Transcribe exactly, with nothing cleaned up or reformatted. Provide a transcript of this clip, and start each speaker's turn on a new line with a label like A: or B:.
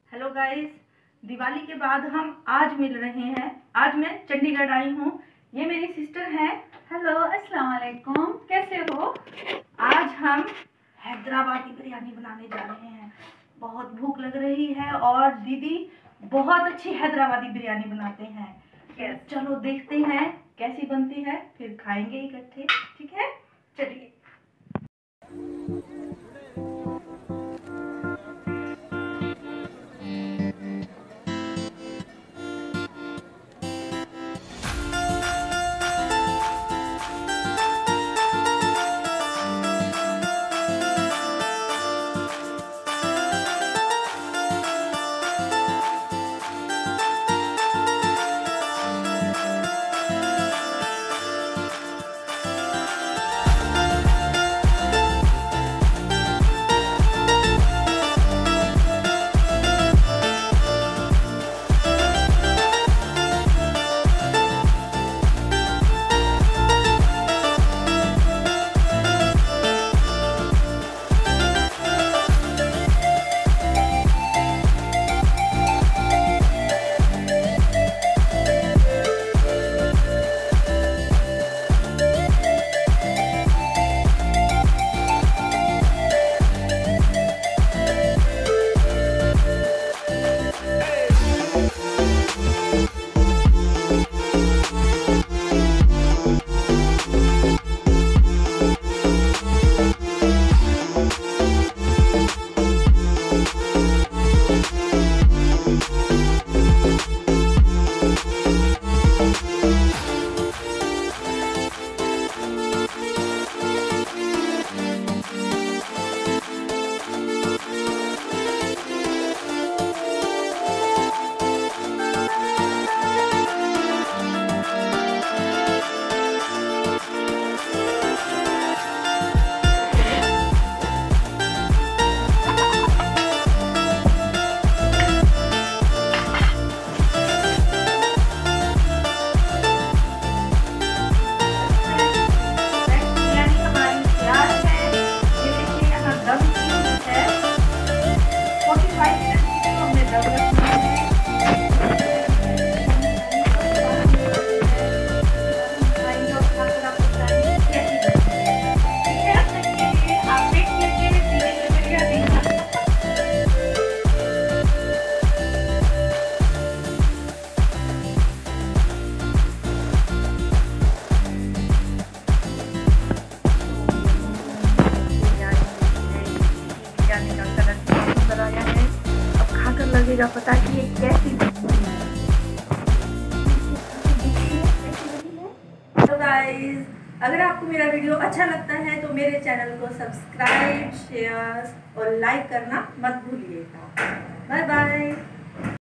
A: Hello guys, Diwali के बाद हम आज मिल रहे हैं। आज मैं चंडीगढ़ आई हूँ। ये मेरी सिस्टर है।
B: हेलो, अस्सलाम वालेकुम, कैसे हो?
A: आज हम हैदराबादी बिरयानी बनाने जा रहे हैं। बहुत भूख लग रही है और दीदी बहुत अच्छी हैदराबादी बिरयानी बनाते हैं।
B: yes.
A: चलो देखते हैं कैसी बनती है, फिर खाएंगे इकट्ठे। ठीक है, चलिए। लगेगा पता कि ये कैसी तो गाइस, अगर आपको मेरा वीडियो अच्छा लगता है तो मेरे चैनल को सब्सक्राइब, शेयर और लाइक करना मत भूलिएगा। Bye bye.